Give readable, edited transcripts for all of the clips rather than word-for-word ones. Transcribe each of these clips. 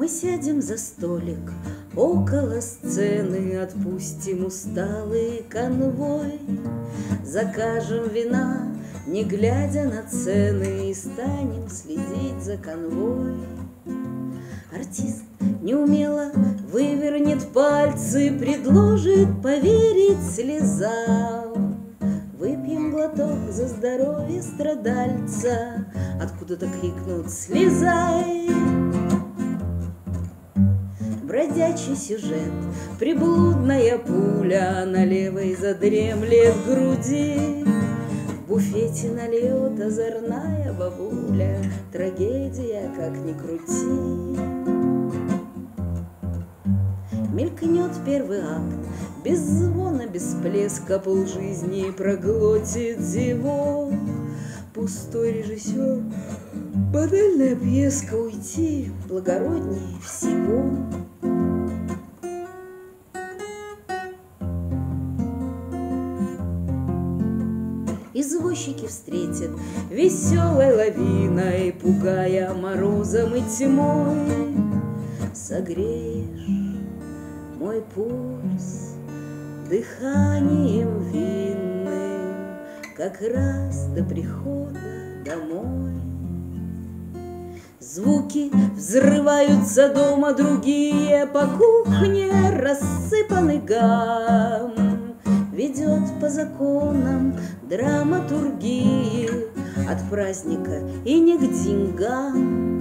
Мы сядем за столик около сцены, отпустим усталый конвой, закажем вина, не глядя на цены, и станем следить за конвой. Артист неумело вывернет пальцы, предложит поверить слезам. Выпьем глоток за здоровье страдальца, откуда-то крикнут «Слезай!». Бродячий сюжет, приблудная пуля на левой задремлет груди. В буфете нальет озорная бабуля, трагедия, как ни крути. Мелькнет первый акт, без звона, без плеска, полжизни проглотит зевок. Пустой режиссер, банальная пьеска, уйти благороднее всего. Извозчики встретят веселой лавиной, пугая морозом и тьмой. Согреешь мой пульс дыханием винным, как раз до прихода домой. Звуки взрываются дома, другие по кухне рассыпаны гам. Ведет по законам драматургии от праздника и не к деньгам.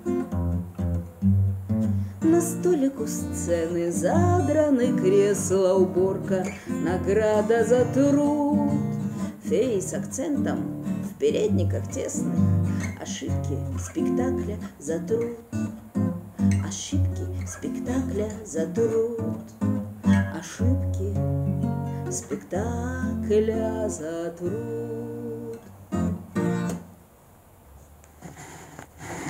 На столик у сцены задраны кресла, уборка, награда за труд. Феи с акцентом в передниках тесных, ошибки спектакля за труд. Ошибки спектакля за труд. Ошибки спектакля за труд.